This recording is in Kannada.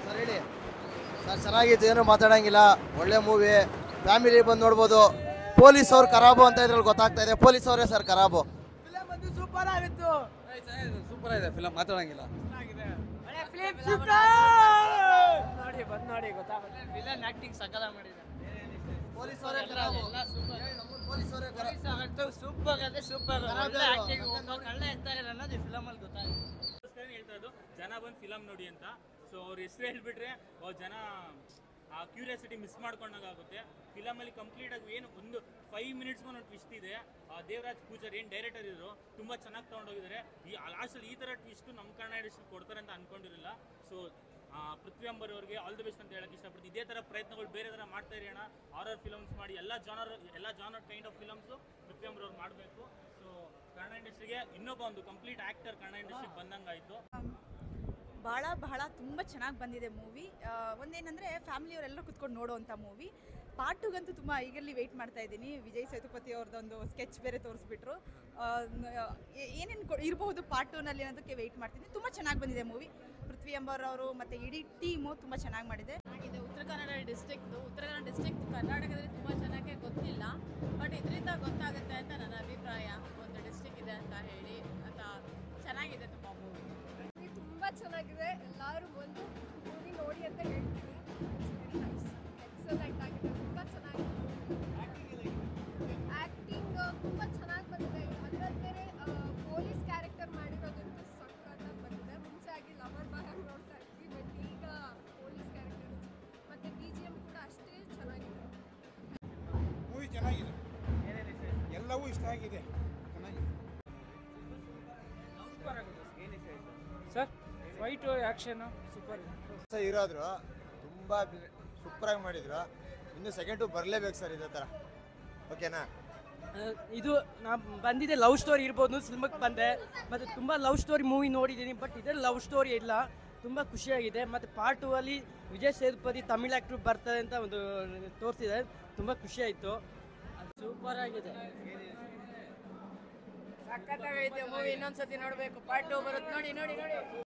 ಸರ್ ಹೇಳಿ ಸರ್, ಚೆನ್ನಾಗಿತ್ತು, ಏನು ಮಾತಾಡಂಗಿಲ್ಲ, ಒಳ್ಳೆ ಮೂವಿ, ಫ್ಯಾಮಿಲಿ ಬಂದು ನೋಡ್ಬೋದು. ಪೊಲೀಸ್ ಅವ್ರು ಖರಾಬು ಅಂತ ಇದ್ರಲ್ಲಿ ಗೊತ್ತಾಗ್ತಾ ಇದೆ, ಪೊಲೀಸ್ ಅವರೇ ಸರ್ ಖರಾಬು. ಫಿಲಮ್ ಬಂದು ಸೂಪರ್ ಆಗಿತ್ತು, ಸೂಪರ್ ಆಗಿದೆ ಫಿಲಮ್, ಮಾತಾಡಂಗಿಲ್ಲ. ನೋಡಿ ಬಂದು ನೋಡಿ ಗೊತ್ತಾಗುತ್ತೆ. ವಿಲನ್ ಆಕ್ಟಿಂಗ್ ಸಕಲ ಮಾಡಿದ್ದಾರೆ. ಪೊಲೀಸ್ ಅವರೇ ಖರಾಬು, ಪೊಲೀಸ್ ಅವರೇ ಖರಾಬು. ಸೂಪರ್ ಅದೇ ಸೂಪರ್ ಆಕ್ಟಿಂಗ್. ಕಳ್ಳ ಇರ್ತಾರೆ ಅನ್ನೋದು ಫಿಲಮ್ ಅಲ್ಲಿ ಗೊತ್ತಾಗುತ್ತೆ. ಹೇಳ್ತಾ ಇದ್ದು ಜನ ಬಂದು ಫಿಲಮ್ ನೋಡಿ ಅಂತ. ಸೊ ಅವ್ರ ಹೆಸರು ಹೇಳ್ಬಿಟ್ರೆ ಜನ ಆ ಕ್ಯೂರಿಯಾಸಿಟಿ ಮಿಸ್ ಮಾಡ್ಕೊಂಡಾಗುತ್ತೆ. ಫಿಲಮಲ್ಲಿ ಕಂಪ್ಲೀಟಾಗಿ ಏನು ಒಂದು 5 ಮಿನಿಟ್ಸ್ಗೂ ಒಂದು ಟ್ವಿಸ್ಟ್ ಇದೆ. ದೇವರಾಜ್ ಪೂಜಾರಿ ಏನು ಡೈರೆಕ್ಟರ್ ಇದ್ರು ತುಂಬ ಚೆನ್ನಾಗಿ ತೊಗೊಂಡೋಗಿದ್ದಾರೆ. ಈ ಲಾಸ್ಟಲ್ಲಿ ಈ ಥರ ಟ್ವಿಸ್ಟು ನಮ್ಮ ಕನ್ನಡ ಇಂಡಸ್ಟ್ರಿ ಕೊಡ್ತಾರೆ ಅಂತ ಅಂದ್ಕೊಂಡಿರಲಿಲ್ಲ. ಸೊ ಪೃಥ್ವಿ ಅಂಬರ್ ಅವ್ರಿಗೆ ಆಲ್ ದಿ ಬೆಸ್ಟ್ ಅಂತ ಹೇಳಕ್ಕೆ ಇಷ್ಟಪಡ್ತೀನಿ. ಇದೇ ಥರ ಪ್ರಯತ್ನಗಳು ಬೇರೆ ಥರ ಮಾಡ್ತಾ ಇರೋಣ. ಹಾರರ್ ಫಿಲಮ್ಸ್ ಮಾಡಿ ಎಲ್ಲ genre kind of films Prithvi Ambar ಅವ್ರು ಮಾಡಬೇಕು. ಸೊ ಕನ್ನಡ ಇಂಡಸ್ಟ್ರಿಗೆ ಇನ್ನೊಬ್ಬ ಒಂದು ಕಂಪ್ಲೀಟ್ ಆ್ಯಕ್ಟರ್ ಕನ್ನಡ ಇಂಡಸ್ಟ್ರಿಗೆ ಬಂದಂಗಾಯಿತು. ಬಹಳ ತುಂಬ ಚೆನ್ನಾಗಿ ಬಂದಿದೆ ಮೂವಿ. ಒಂದೇನಂದರೆ ಫ್ಯಾಮಿಲಿಯವರೆಲ್ಲರೂ ಕುತ್ಕೊಂಡು ನೋಡೋವಂಥ ಮೂವಿ. ಪಾರ್ಟ್ 2ಗಂತೂ ತುಂಬ ಈಗಲ್ಲಿ ವೆಯ್ಟ್ ಮಾಡ್ತಾ ಇದ್ದೀನಿ. ವಿಜಯ್ ಸೇತುಪತಿ ಅವ್ರದ್ದೊಂದು ಸ್ಕೆಚ್ ಬೇರೆ ತೋರಿಸ್ಬಿಟ್ರು. ಏನೇನು ಇರಬಹುದು ಪಾರ್ಟ್ 2ನಲ್ಲಿ ಅನ್ನೋದಕ್ಕೆ ವೆಯ್ಟ್ ಮಾಡ್ತೀನಿ. ತುಂಬ ಚೆನ್ನಾಗಿ ಬಂದಿದೆ ಮೂವಿ. ಪೃಥ್ವಿ ಅಂಬರ್ ಅವರು ಮತ್ತು ಇಡೀ ಟೀಮು ತುಂಬ ಚೆನ್ನಾಗಿ ಮಾಡಿದೆ. ಉತ್ತರ ಕನ್ನಡ ಡಿಸ್ಟ್ರಿಕ್ಟ್ ಕರ್ನಾಟಕದಲ್ಲಿ ತುಂಬ ಜನಕ್ಕೆ ಗೊತ್ತಿಲ್ಲ, ಬಟ್ ಇದರಿಂದ ಗೊತ್ತಾಗುತ್ತೆ ಅಂತ ನನ್ನ ಅಭಿಪ್ರಾಯ. ಒಂದು ಡಿಸ್ಟ್ರಿಕ್ಟ್ ಇದೆ ಅಂತ ಹೇಳಿ ಅಂತ ಚೆನ್ನಾಗಿದೆ ತುಂಬ ಮೂವಿ. ತುಂಬ ಚೆನ್ನಾಗಿದೆ, ಎಲ್ಲರೂ ಒಂದು ಮೂವಿ ನೋಡಿ ಅಂತ ಹೇಳ್ತೀನಿ. ವೆರಿ ನೈಸ್, ಎಕ್ಸಲೆಂಟ್ ಆಗಿದೆ, ತುಂಬ ಚೆನ್ನಾಗಿದೆ. ಆ್ಯಕ್ಟಿಂಗ್ ತುಂಬ ಚೆನ್ನಾಗಿ ಬಂದಿದೆ. ಅದರಲ್ಲಿ ಬೇರೆ ಪೊಲೀಸ್ ಕ್ಯಾರೆಕ್ಟರ್ ಮಾಡಿರೋದಂತೂ ಸಕ್ಕತ್ತಾಗಿ ಬಂದಿದೆ. ಮುಂಚೆ ಆಗಿ ಲವರ್ ಬಾಯ್ ಆಗಿ ನೋಡ್ತಾ ಇದ್ವಿ, ಬಟ್ ಈಗ ಪೊಲೀಸ್ ಕ್ಯಾರೆಕ್ಟರ್ ಮತ್ತು BGM ಕೂಡ ಅಷ್ಟೇ ಚೆನ್ನಾಗಿದೆ. ಮೂವಿ ಚೆನ್ನಾಗಿದೆ, ಎಲ್ಲವೂ ಇಷ್ಟ ಆಗಿದೆ, ಚೆನ್ನಾಗಿದೆ. ಸರ್ ಫೈಟು ಆ್ಯಕ್ಷನು ಸೂಪರ್ ಇರೋದ್ರು ತುಂಬ ಸೂಪರಾಗಿ ಮಾಡಿದ್ರು. ಇನ್ನು ಸೆಕೆಂಡ್ 2 ಬರಲೇಬೇಕು ಸರ್ ಇದೇ ಥರ, ಓಕೆನಾ? ಇದು ನಾ ಬಂದಿದೆ ಲವ್ ಸ್ಟೋರಿ ಇರ್ಬೋದು. ಸಿನಿಮಾಕ್ಕೆ ಬಂದೆ ಮತ್ತು ತುಂಬ ಲವ್ ಸ್ಟೋರಿ ಮೂವಿ ನೋಡಿದ್ದೀನಿ, ಬಟ್ ಇದರಲ್ಲಿ ಲವ್ ಸ್ಟೋರಿ ಇಲ್ಲ. ತುಂಬ ಖುಷಿಯಾಗಿದೆ. ಮತ್ತು ಪಾರ್ಟ್ 2ಅಲ್ಲಿ ವಿಜಯ್ ಸೇತುಪತಿ ತಮಿಳ್ ಆ್ಯಕ್ಟ್ರು ಬರ್ತಾರೆ ಅಂತ ಒಂದು ತೋರಿಸಿದೆ. ತುಂಬ ಖುಷಿಯಾಯಿತು. ಸೂಪರ್ ಆಗಿದೆ, ಸಖತ್ತಾಗೈತೆ ಮೂವಿ. ಇನ್ನೊಂದ್ಸತಿ ನೋಡಬೇಕು. ಪಾರ್ಟ್ 2 ಬರುತ್ತೆ, ನೋಡಿ.